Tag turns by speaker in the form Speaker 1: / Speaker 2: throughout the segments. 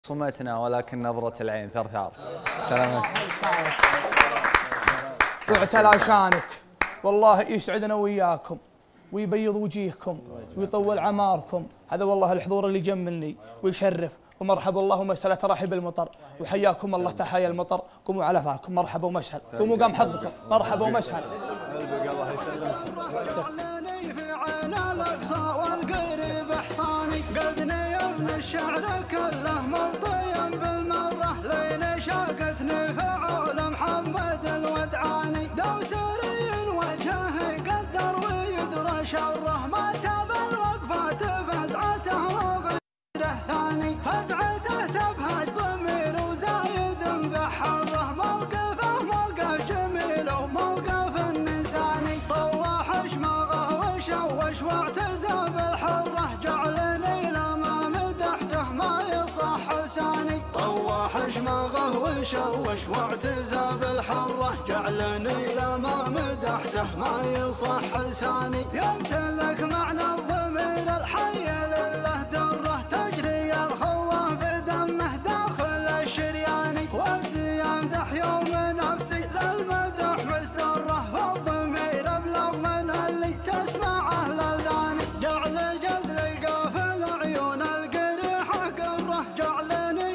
Speaker 1: صمتنا ولكن نظرة العين ثرثار. سلامتك.
Speaker 2: وعت عشانك والله يسعدنا وياكم ويبيض وجيهكم ويطول عماركم. هذا والله الحضور اللي جملني ويشرف. ومرحبا اللهم مسهلا ترحب المطر وحياكم الله تحيا المطر. قوموا على فاركم مرحبا ومسهلا. قوموا قام حظكم مرحبا ومسهلا.
Speaker 3: الشعر كله مبطيا بالمرة لين شاقتني فعول محمد الودعاني دوسري وجهه قدر ويدرى شره ما تاب الوقفات فزعته وغيره ثاني فزعته تبهج ضمير وزايد بحره موقفه موقف جميل وموقف الإنساني طواح شماغه وشوش واعتزى بالحرة جعلني طواح شماغه وشوش واعتزى بالحرة جعلني لما مدحته ما يصح لساني يمتلك معنى الضمير الحي لله دره تجري الخوه بدمه داخل الشرياني ودي يمدح يوم نفسي للمدح مستره فالضمير ابلغ من اللي تسمعه الاذاني جعل جزل القافل عيون القريحه قره جعلني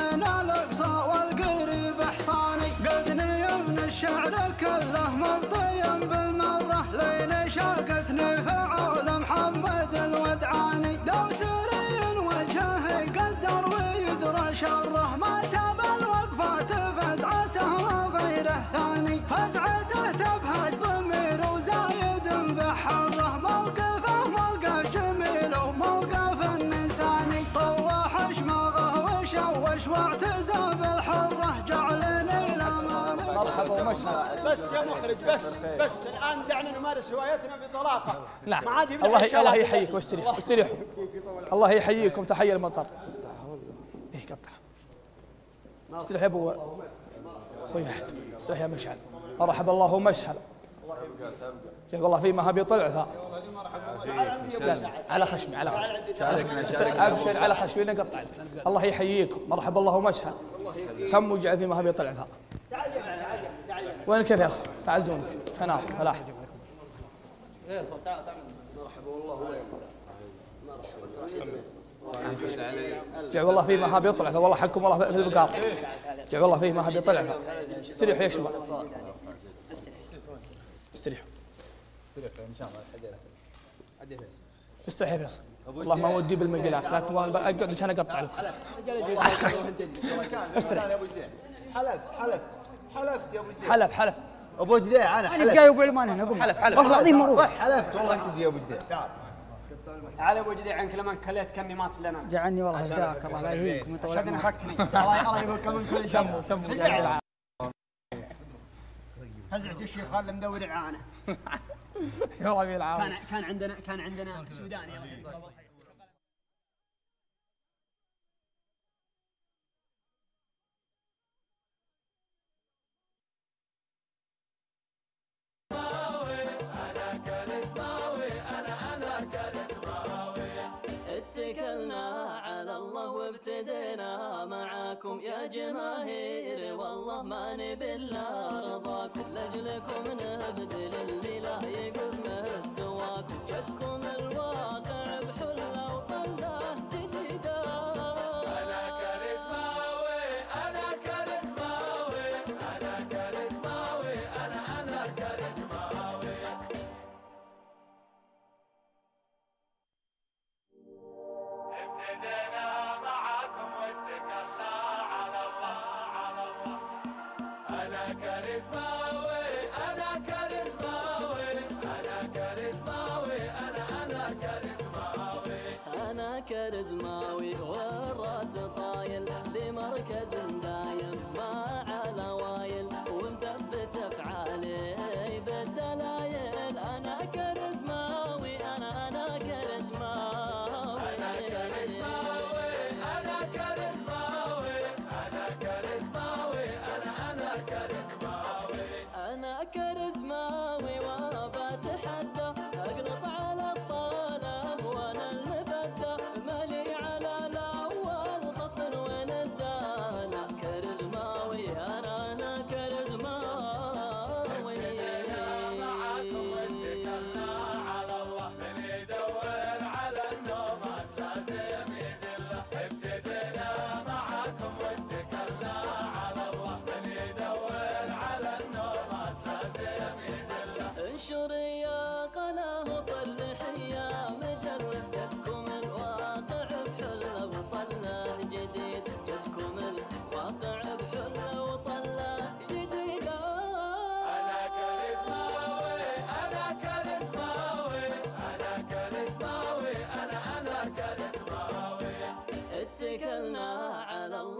Speaker 3: الشعر كله مبطيا بالمرة لين شاقتني فعول محمد الودعاني دوسري وجهه قدر ويدرى شره ما تاب الوقفات فزعته وغيره ثاني فزعته تبهج ضمير وزايد بحره موقفه موقف جميل وموقف الإنساني طواح شماغه وشوش واعتزى بالحرة جعلني
Speaker 2: مرحبا ومسهلا.
Speaker 4: بس يا مخرج بس الآن دعنا نمارس هوايتنا بطلاقة.
Speaker 2: نعم الله يحييك واستريحوا. الله يحييكم تحية المطر. ايه قطع استريح يا ابو اخوي احد استريح يا مشعل. مرحبا الله ومسهلا. جاب الله فيما هبي طلع ثا على خشمي ابشر على خشمي نقطع. الله يحييكم مرحبا الله ومسهلا. سموا جعل فيما هبي طلع ثا. وينك يا فيصل؟ تعال دونك شنار فلاح.
Speaker 5: فيصل تعال مرحبا والله
Speaker 2: جعل والله فيه ما هبي يطلع والله حقكم والله في البقار. جعل والله فيه ما هبي يطلع استريحوا يا شباب استريحوا
Speaker 5: ان شاء الله.
Speaker 2: استريح يا فيصل والله ما ودي بالمقلاس لكن اقعد عشان اقطع لكم. استريح.
Speaker 5: حلفت يا ابو جديد.
Speaker 2: حلف
Speaker 5: ابو جديد انا
Speaker 6: جاي ابو علمان هنا اقول
Speaker 2: حلف
Speaker 6: والله العظيم مروح.
Speaker 5: حلفت والله انت يا ابو جديد.
Speaker 4: تعال يا ابو جديد عنك لما كليت كني مات لنا
Speaker 6: جعلني والله هداك الله لا يهينكم انت ولا
Speaker 4: شقنا فكني الله يهينكم من كل شيء.
Speaker 2: سموا
Speaker 4: هزعت الشيخ اللي مدور عانه.
Speaker 2: والله بيلعب.
Speaker 4: كان عندنا سوداني
Speaker 7: اتكلنا على الله وابتدينا معاكم يا جماهير والله ما نبي الا رضاكم لاجلكم نبذل اللي لا يقف مستواكم جتكم الواقع بحله وطله جديده. انا كاريزماوي انا كاريزماوي انا كاريزماوي انا كاريزماوي. ابتدينا معاكم واتكلنا على الله أنا كاريزماوي أنا كاريزماوي أنا كاريزماوي أنا كاريزماوي. أنا كاريزماوي والراس طايل لمركز دايم ما على وايل ومثبت أفعالي بالدلايل. أنا كاريزماوي أنا كاريزماوي أنا كاريزماوي أنا كاريزماوي أنا كاريزماوي أنا كاريزماوي. أنا كاريزماوي وبتحدى أقلط على الطالب وأنا المبدى مالي على الأول خصم وين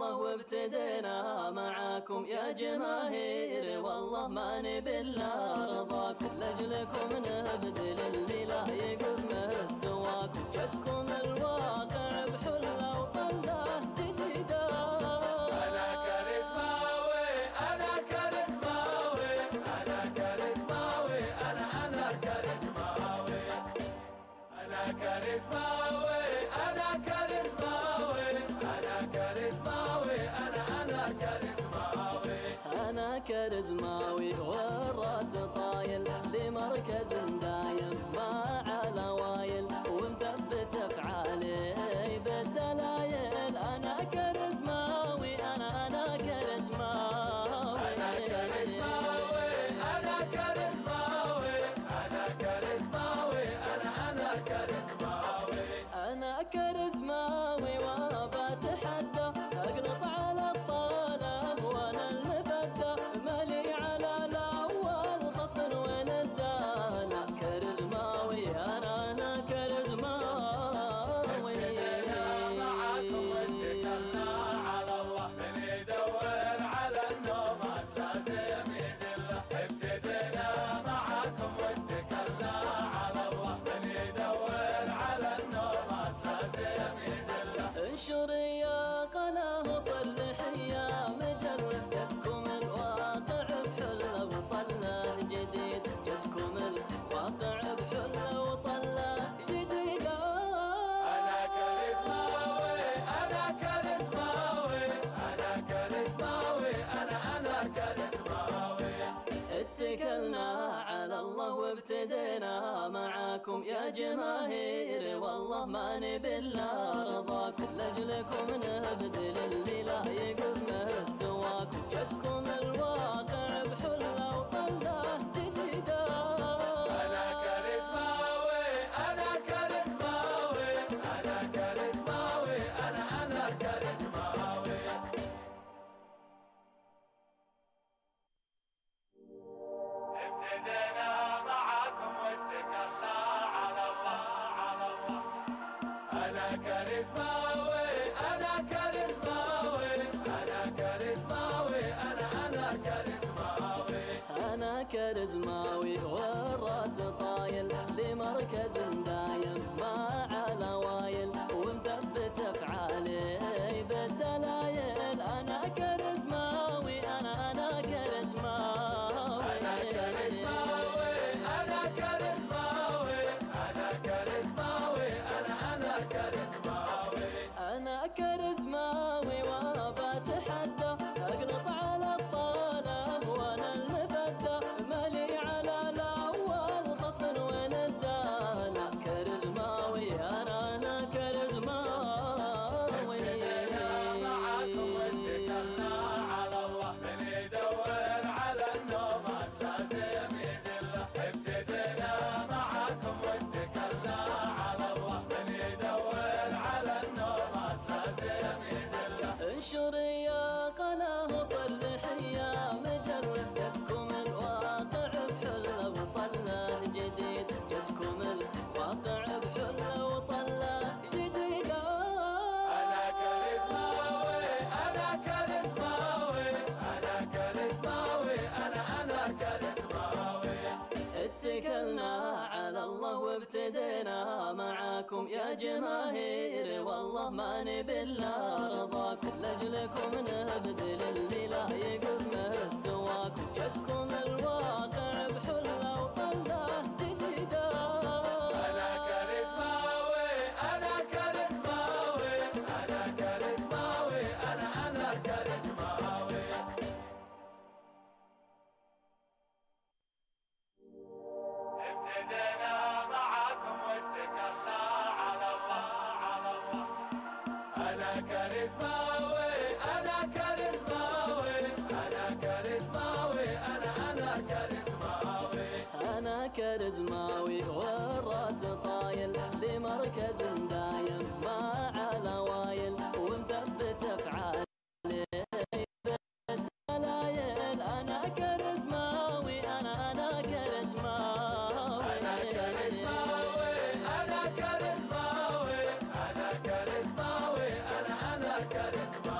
Speaker 8: الله وابتدينا معاكم يا جماهير، والله ما نبي الا رضاكم، لاجلكم نبذل اللي لا يقف مستواكم، جتكم الواقع بحله وطله جديده.
Speaker 7: أنا كاريزماوي أنا كاريزماوي أنا كاريزماوي أنا كاريزماوي أنا كاريزماوي أنا كاريزماوي أنا كاريزماوي أنا كاريزماوي
Speaker 8: أنا كاريزماوي والراس طايل لمركز دايم ما على وايل، ومثبت أفعالي بالدلايل. أنا كاريزماوي أنا كاريزماوي
Speaker 7: أنا كاريزماوي أنا كاريزماوي أنا كاريزماوي أنا كاريزماوي
Speaker 8: أنا كاريزماوي وبتحدى أقلط على الطالب وأنا المبدى، مالي على الأول خصم وين الدانا. كاريزماوي أنا كاريزماوي.
Speaker 7: ابتدينا معاكم واتكلنا على الله، من يدور على النوم لازم يدله. ابتدينا معاكم واتكلنا على الله، من يدور على النوم لازم يدله.
Speaker 8: انشر يا قناه صلح يا مجرب، جتكم الواقع بحله وطله جديد، جتكم الواقع بحله وطله جديده.
Speaker 7: أنا كاريزماوي أنا كاريزماوي أنا كاريزماوي أنا كاريزماوي.
Speaker 8: اتكلنا على الله وابتدينا معاكم يا جماهير، والله ما نبي الا رضاكم، لاجلكم نبذل اللي لا يقف مستواكم، جتكم الواقع بحله وطله جديده.
Speaker 7: أنا كاريزماوي أنا كاريزماوي أنا كاريزماوي أنا كاريزماوي. ابتدينا معاكم واتكلنا على الله على الله. أنا كاريزماوي أنا كاريزماوي أنا كاريزماوي أنا كاريزماوي
Speaker 8: أنا كاريزماوي والراس طايل لمركز دايم ما على وايل، ومثبت أفعالي بالدلايل. أنا كاريزماوي أنا كاريزماوي
Speaker 7: أنا كاريزماوي أنا كاريزماوي أنا كاريزماوي أنا كاريزماوي.
Speaker 8: أنا كاريزماوي وبتحدى أقلط على الطالب وأنا المبدى، مالي على الأول خصم وين الدانا. كاريزماوي أنا كاريزماوي.
Speaker 7: ابتدينا معاكم واتكلنا على الله، من يدور على النوم لازم يدله. ابتدينا معاكم واتكلنا على الله، من يدور على النوم لازم يدله.
Speaker 8: انشر يا قناه صلح يا مجرب، جتكم الواقع بحله وطله جديد، جتكم الواقع بحله وطله جديده.
Speaker 7: أنا كاريزماوي أنا كاريزماوي أنا كاريزماوي أنا كاريزماوي.
Speaker 8: اتكلنا على الله وابتدينا معاكم يا جماهير، والله ما نبي الا رضاكم، لاجلكم نبذل اللي لا يقف مستواكم، جتكم الواقع بحله وطله جديده.
Speaker 7: أنا كاريزماوي أنا كاريزماوي أنا كاريزماوي أنا كاريزماوي. ابتدينا معاكم واتكلنا على الله على الله. أنا كاريزماوي أنا كاريزماوي أنا كاريزماوي أنا كاريزماوي.
Speaker 8: أنا كاريزماوي والراس طايل لمركز دايم ما على وايل، ومثبت أفعالي بالدلايل. أنا كاريزماوي أنا كاريزماوي
Speaker 7: أنا كاريزماوي أنا كاريزماوي أنا كاريزماوي أنا كاريزماوي.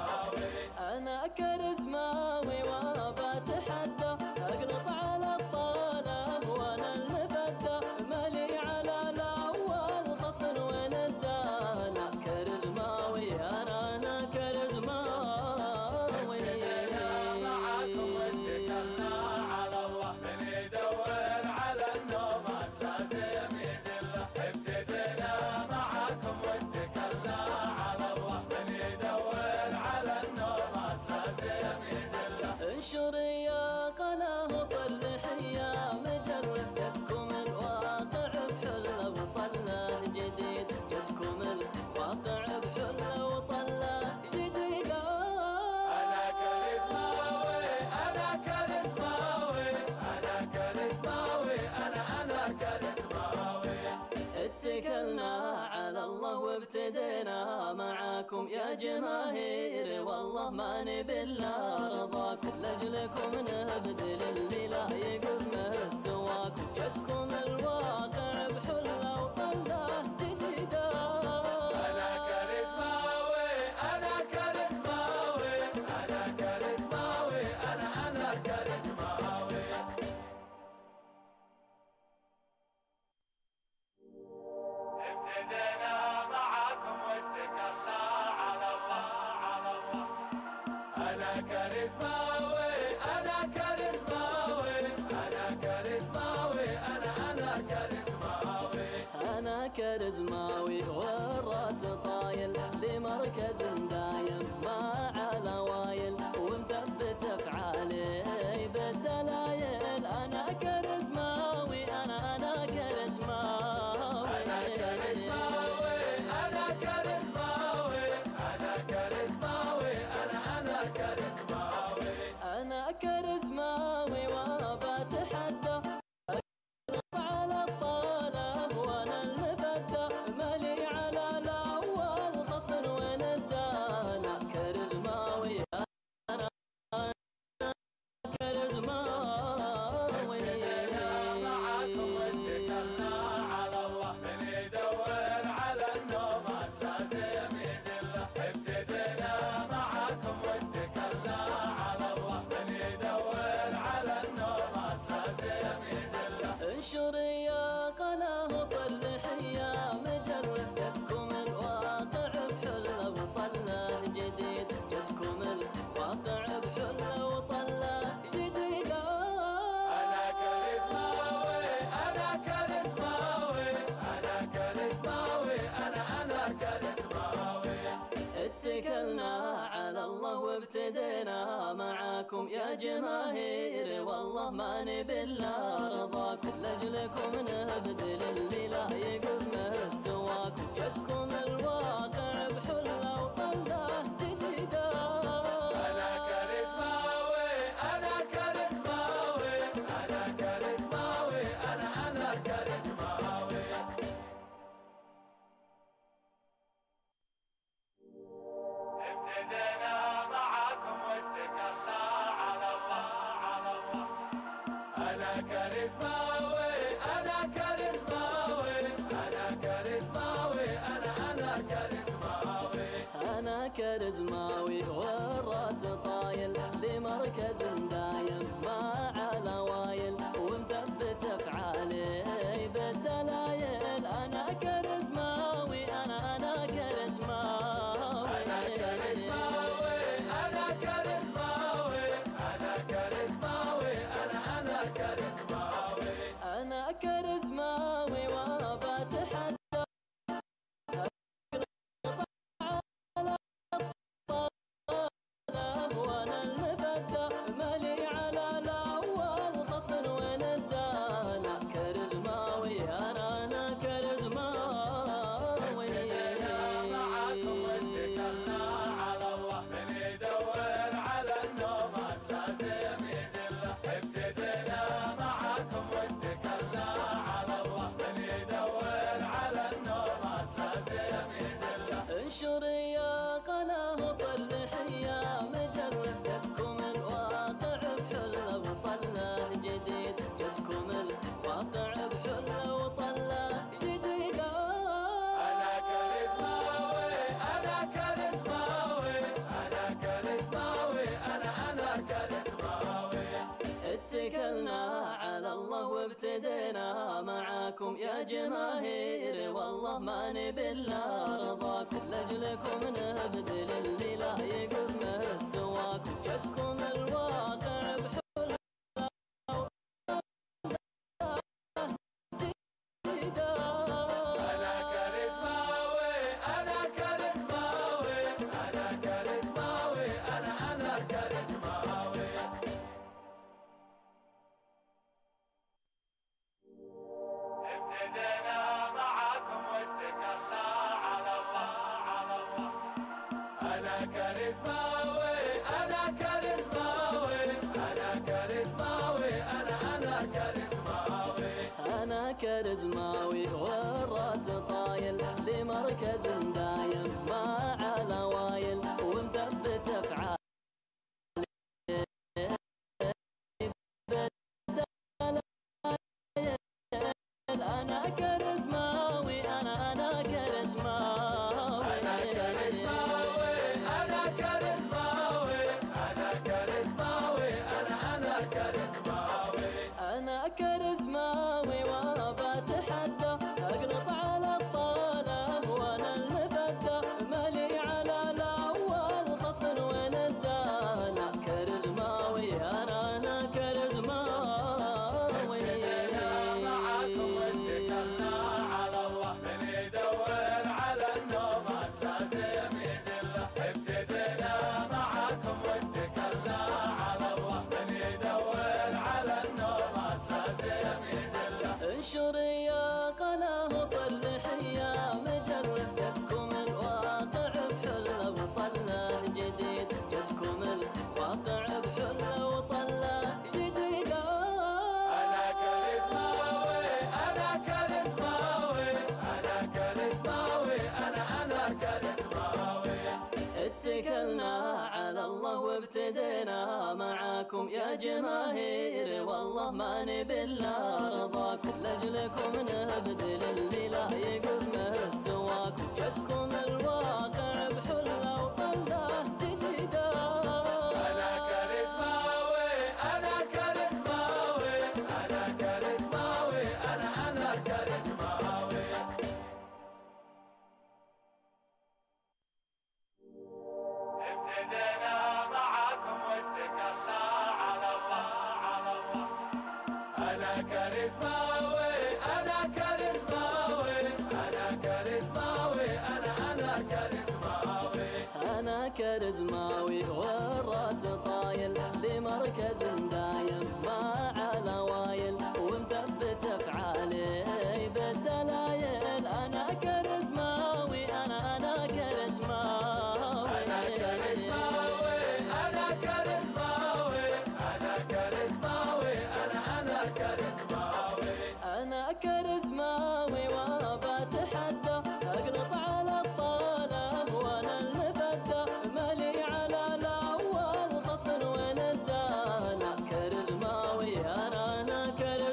Speaker 8: وابتدينا معاكم يا جماهير، والله ما نبي الا رضاكم، لاجلكم نبذل اللي لا يقب مستواكم، جتكم الواقع بحله وطله جديده.
Speaker 7: أنا كاريزماوي أنا كاريزماوي أنا كاريزماوي أنا كاريزماوي. ابتدينا معاكم واتكلنا على الله على الله. أنا كاريزماوي أنا كاريزماوي أنا كاريزماوي أنا كاريزماوي.
Speaker 8: أنا كاريزماوي والراس طايل لمركز دايم مع عوايل، ومثبت افعالي بالدلايل. أنا كاريزماوي أنا كاريزماوي
Speaker 7: أنا كاريزماوي أنا كاريزماوي أنا كاريزماوي أنا كاريزماوي.
Speaker 8: أنا كاريزماوي وبتحدى على الطلب وانا المبدأ، مالي على الاول خصم وندى. انا كاريزماوي انا كاريزماوي.
Speaker 7: معاكم واتكلنا على الله، من يدور على النوم لازم يدله. ابتدينا معاكم واتكلنا على الله، من يدور على النوم لازم يدله.
Speaker 8: انشر يا قناه صلحية مجرة، جتكم الواقع بحلة وطلة جديد، جتكم الواقع بحلة وطلة جديدة.
Speaker 7: أنا كاريزماوي أنا كاريزماوي أنا كاريزماوي أنا كاريزماوي.
Speaker 8: اتكلنا على الله وابتدينا معاكم يا جماهير، والله ما نبي الا رضاكم، لاجلكم نبذل اللي لا يقب مستواكم، جتكم الواقع بحله وطله جديده.
Speaker 7: أنا كاريزماوي أنا كاريزماوي أنا كاريزماوي أنا كاريزماوي. ابتدينا معاكم واتكلنا على الله على الله. أنا كاريزماوي أنا كاريزماوي أنا كاريزماوي أنا كاريزماوي.
Speaker 8: أنا كاريزماوي والراس طايل لمركز دايم مع عوايل، ومثبت افعالي بالدلايل. أنا كاريزماوي أنا كاريزماوي
Speaker 7: أنا كاريزماوي أنا كاريزماوي أنا كاريزماوي أنا كاريزماوي.
Speaker 8: أنا كاريزماوي وبتحدى وانا المبدأ، مالي على الاول خصم وندى. انا كاريزماوي انا كاريزماوي.
Speaker 7: معاكم واتكلنا على الله، من يدور على النوم لازم يدله. ابتدينا معاكم واتكلنا على الله، من يدور على النوم لازم يدله.
Speaker 8: انشر يا قناه صلحية مجرة، جتكم الواقع بحلة وطلة جديد، جتكم الواقع بحلة وطلة جديدة.
Speaker 7: أنا كاريزماوي أنا كاريزماوي أنا كاريزماوي أنا كاريزماوي.
Speaker 8: اتكلنا على الله وابتدينا معاكم يا جماهير، والله ما نبي الا رضاكم، لاجلكم نبذل اللي لا يقب مستواكم، جتكم الواقع بحلة جديدة.
Speaker 7: أنا كاريزماوي أنا كاريزماوي أنا كاريزماوي أنا كاريزماوي. ابتدينا معاكم واتكلنا على الله على الله. أنا كاريزماوي أنا كاريزماوي أنا كاريزماوي أنا كاريزماوي.
Speaker 8: أنا كاريزماوي والراس طايل لمركز الله وابتدينا معاكم يا جماهير، والله ما نبي الا رضاكم، لاجلكم نبذل اللي لا يقف مستواكم، جتكم الواقع بحله وطله جديده.
Speaker 7: أنا كاريزماوي أنا كاريزماوي أنا كاريزماوي أنا كاريزماوي. ابتدينا معاكم واتكلنا على الله. أنا كاريزماوي أنا كاريزماوي أنا كاريزماوي أنا كاريزماوي.
Speaker 8: أنا كاريزماوي والراس طايل لمركز دايم ما على وايل، ومثبت افعالي بالدلايل. أنا كاريزماوي أنا كاريزماوي
Speaker 7: أنا كاريزماوي أنا كاريزماوي أنا كاريزماوي أنا كاريزماوي.
Speaker 8: أنا كاريزماوي وبتحدى أقلط على الطالب وأنا المبدى، مالي على الأول خصم وين الدانا. كاريزماوي أنا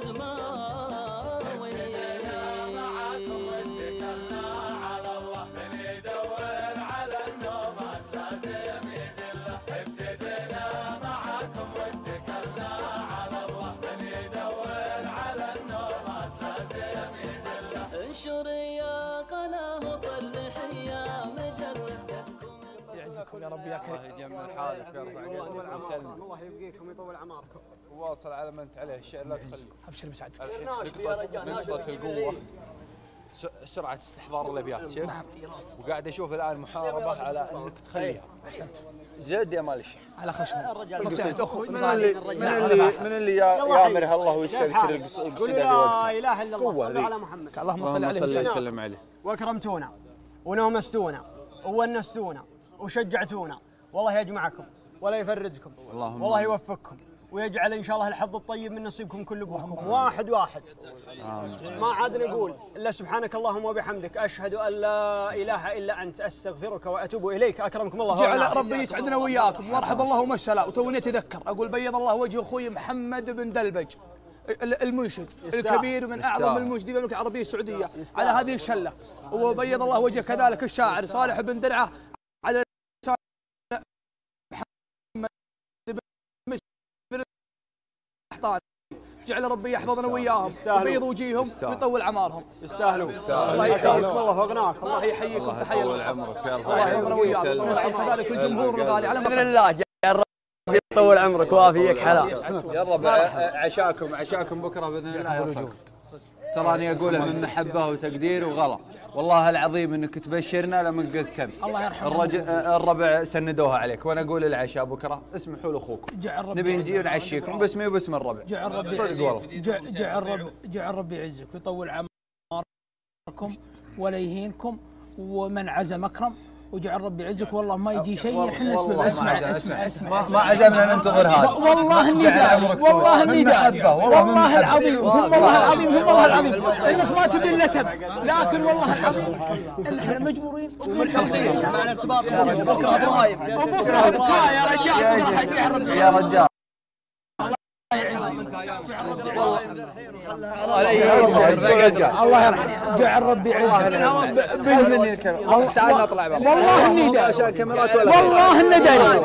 Speaker 8: كاريزماوي.
Speaker 7: معاكم واتكلنا على الله، من يدور على النوم لازم يدله. ابتدينا معاكم واتكلنا على الله، من يدور على النوم لازم يدله.
Speaker 8: انشر يا قناه صلح يا مجردكم.
Speaker 2: يعزكم يا رب يا كريم.
Speaker 1: يجمل حالك ويرفع قدرك ويسلمك.
Speaker 4: الله يبقيكم ويطول عماركم.
Speaker 1: واصل على ما انت عليه الشيء لا تخلي.
Speaker 2: ابشر بسعدك.
Speaker 1: نقطة القوة سرعة استحضار الابيات شفت؟ وقاعد اشوف الان محاربة على انك تخليها.
Speaker 2: احسنت.
Speaker 1: زد يا مال الشيخ.
Speaker 2: على خشمه. نصيحة اخوي.
Speaker 1: من اللي يامرها الله ويستذكر القصيدة في
Speaker 4: لا
Speaker 1: وقتها.
Speaker 4: اله الا الله،
Speaker 1: قوة
Speaker 4: صلوا
Speaker 1: ذي.
Speaker 4: على محمد.
Speaker 2: اللهم صل عليه وسلم.
Speaker 1: وسلم عليه.
Speaker 4: واكرمتونا ونومستونا وونستونا وشجعتونا، والله يجمعكم ولا يفرجكم، والله يوفقكم ويجعل ان شاء الله الحظ الطيب من نصيبكم كل ابوكم واحد واحد. ما عاد نقول الا سبحانك اللهم وبحمدك، اشهد ان لا اله الا انت، استغفرك واتوب اليك. اكرمكم الله.
Speaker 2: جعل ربي يسعدنا وياكم وارحب الله ومسلا. وتوني اتذكر اقول بيض الله وجه اخوي محمد بن دلبج المنشد الكبير من اعظم المنشدين في المملكه العربيه السعوديه على هذه الشله، وبيض الله وجه كذلك الشاعر صالح بن درعه على محمد بن محطان. جعل ربي يحفظنا وياهم ويبيض وجيههم ويطول اعمارهم.
Speaker 4: يستاهلون.
Speaker 2: الله يحييكم
Speaker 4: الله وغناك.
Speaker 2: الله يحييكم تحيه
Speaker 1: طول عمرك يا
Speaker 2: الله يحفظنا وياكم. ونشكر كذلك الجمهور الغالي على
Speaker 9: باذن الله يا رب يطول عمرك وافيك حلا.
Speaker 1: يا رب عشاكم بكره باذن الله يوفقكم. تراني اقولها من محبه وتقدير وغلا، والله العظيم انك تبشرنا لما قلت تم.
Speaker 2: الله يرحمه.
Speaker 1: الربع سندوها عليك، وانا اقول العشاء بكره اسمحوا لاخوكم. نبي نجي ونعشيكم باسمي وباسم الربع.
Speaker 2: جعل ربي
Speaker 1: صدق والله.
Speaker 2: جعل ربي يعزك ويطول عمركم ولا يهينكم، ومن عزم اكرم، وجعل ربي يعزك. والله ما يجي شيء احنا نسمع. اسمع
Speaker 1: ما عزمنا ننتظر هذا.
Speaker 2: والله اني داري، والله اني داري، والله العظيم والله العظيم والله العظيم انك ما تبي الا تب، لكن والله العظيم احنا مجبورين ومنحرفين.
Speaker 9: معنا ارتباط بكره ابراهيم.
Speaker 2: وبكره يا رجال
Speaker 1: يا رجال
Speaker 2: الله يرحمه. جعل ربي يعزك.
Speaker 1: تعال نطلع برا.
Speaker 2: والله اني داري،
Speaker 1: عشان كاميرات ولا
Speaker 2: والله اني داري.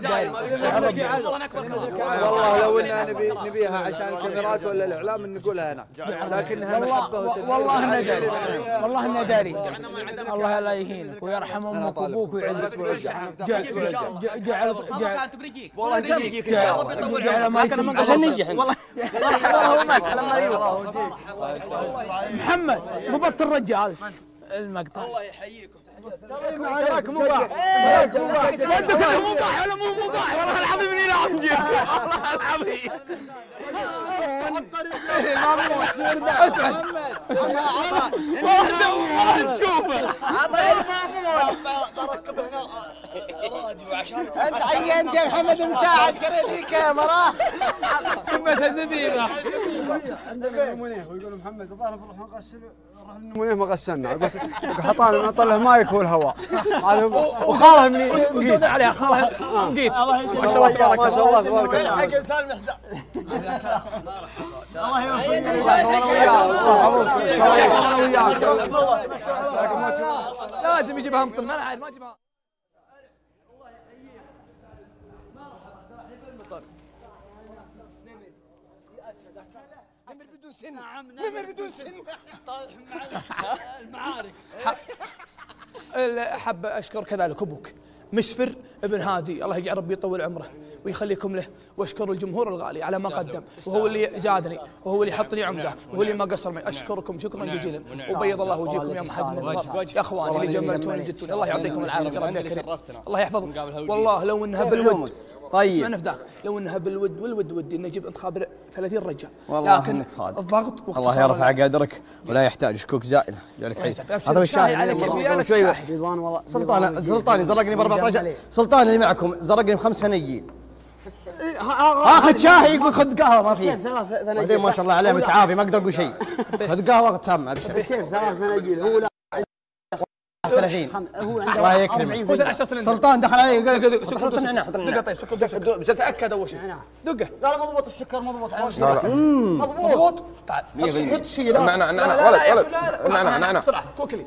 Speaker 1: والله لو اننا نبيها عشان الكاميرات ولا الاعلام نقولها هنا، لكنها محبه
Speaker 2: والله اني داري، والله اني داري. الله لا يهينك ويرحم امك وابوك ويعزك. جعل
Speaker 9: والله نجيك ان شاء الله.
Speaker 2: جعل ما يكون
Speaker 9: عشان ننجح والله. والله ما اسال الله يوفقك.
Speaker 2: محمد ضبطت الرجال المقطع.
Speaker 9: الله يحييكم.
Speaker 4: معك مباح.
Speaker 2: وانت كله مباح ولا مو مباح؟ والله العظيم اني لا امجد، والله العظيم. والله تشوفه.
Speaker 9: بركب هنا
Speaker 5: انت عينت يا محمد مساعد شريت الكاميرا
Speaker 2: سميتها زبيبه.
Speaker 4: عندنا نمونيه ويقول محمد الظاهر بنروح نغسل نروح النمونيه ما غسلنا. قلت حطانا نعطى له مايك والهواء وخاله مني
Speaker 2: وزود عليها خالها نقيت.
Speaker 4: ما شاء الله تبارك ما شاء الله تبارك الله.
Speaker 5: حق انسان محزن
Speaker 4: الله يوفقك الله وياك.
Speaker 2: لازم يجيبها مطر ما عاد ما يجيبها.
Speaker 5: نمر بدون سن طايح مع المعارك.
Speaker 2: حاب اشكر كذلك ابوك مسفر ابن هادي، الله يجعل ربي يطول عمره ويخليكم له، واشكر الجمهور الغالي على ما قدم، وهو اللي زادني وهو اللي حطني عمده وهو اللي ما قصر معي. اشكركم شكرا جزيلا وبيض الله وجهكم يا محزن النظر يا اخواني اللي جملتوني جدتوني. الله يعطيكم العافيه ربنا كريم الله يحفظكم. والله لو انها بالود
Speaker 4: طيب
Speaker 2: اسمعنا فداك، لو انها بالود والود ودي اني اجيب انتخاب 30 رجال،
Speaker 1: والله
Speaker 2: لكن
Speaker 1: انك صادق.
Speaker 2: الضغط
Speaker 1: الله يرفع قدرك ولا يحتاج شكوك زائله. جالك حي
Speaker 2: هذا الشاي عليك
Speaker 1: شوي. سلطان زرقني ب 14. سلطان اللي معكم زرقني ب5 فناجين. اخذ شاي يقول خذ قهوه ما في. بعدين ما شاء الله عليه متعافي ما اقدر اقول شيء. خذ قهوه تام ابشر.
Speaker 4: كيف 3 فناجيل هو لا
Speaker 1: 30 الله يكرمك. سلطان دخل علي قال حط نعناع
Speaker 2: دقه. طيب سكر بس اتاكد اول شيء دقه.
Speaker 4: لا مضبوط السكر مضبوط
Speaker 2: مضبوط. تعال
Speaker 4: حط شيء
Speaker 2: نعناع بسرعه كوكلي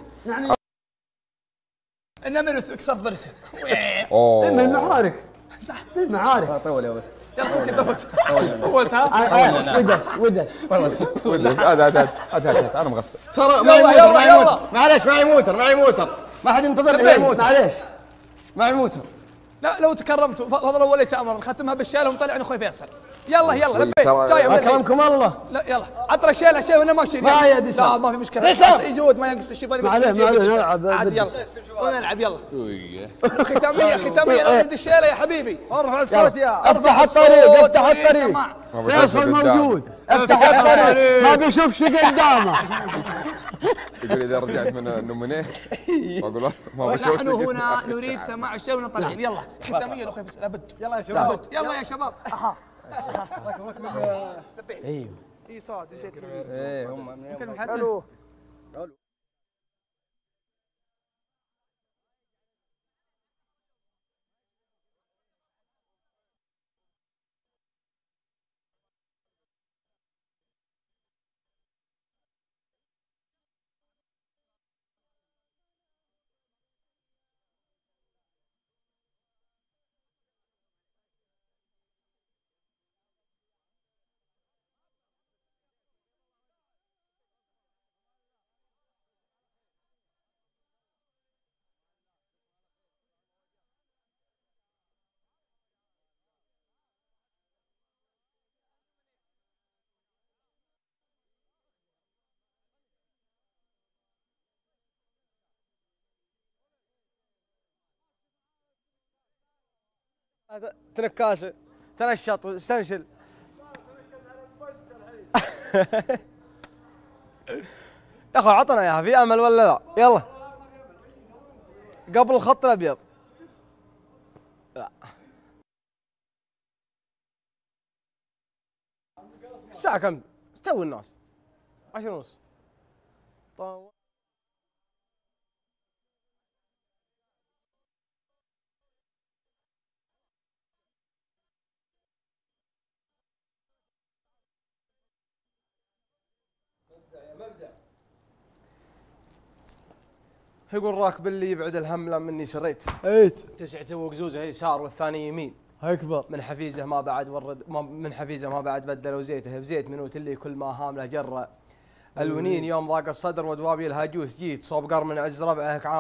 Speaker 2: النمر كسرت ضرسه.
Speaker 4: من المعارك من المعارك.
Speaker 1: طول يا بس
Speaker 2: يلا طولتها
Speaker 10: ودس هات انا مغسل.
Speaker 2: يلا
Speaker 1: معليش معي موتر ما حد ينتظرني يموت.
Speaker 4: معليش
Speaker 1: معي موتر.
Speaker 2: لا لو تكرمتوا فضلا وليس امرا ختمها بالشيله ومطلع اخوي فيصل. يلا لبيت جاي
Speaker 1: اكرمكم الله.
Speaker 2: لا يلا عطر الشيله شيء وانا ماشي.
Speaker 1: ما يا دسام.
Speaker 2: لا ما في مشكله يجود ما ينقص الشيء.
Speaker 4: معليش نلعب
Speaker 2: عاد يلا ونلعب يلا. ختاميه نرد الشيله يا حبيبي.
Speaker 4: ارفع الصوت يا افتح الطريق فيصل موجود. افتح الطريق ما بيشوفش قدامه.
Speaker 10: يقول اذا رجعت من النمونيه اقول ما بشوف.
Speaker 2: ونحن هنا نريد سماع الشيء ونطلعين. يلا ختاميه الاخوي فيصل لابد.
Speaker 4: يلا يا شباب
Speaker 2: يلا يا شباب.
Speaker 1: ايوه
Speaker 2: اي صوت جيت
Speaker 1: ايه هم
Speaker 2: حلو.
Speaker 4: تركاسه تنشط واستنشل. يا اخوي عطنا اياها في امل ولا لا؟ يلا قبل الخط الابيض. لا الساعة كم؟ استوي الناس 10:30. طيب يقول راكب اللي يبعد الهم لما اني سريت.
Speaker 11: ايت
Speaker 4: 9 وقزوزه يسار والثاني يمين.
Speaker 11: اكبر
Speaker 4: من حفيزه ما بعد من حفيزه ما بعد بدلوا زيته بزيت منوت اللي كل ما هامله جره. الونين يوم ضاق الصدر ودوابي الهاجوس جيت صوب قرن من عز ربعه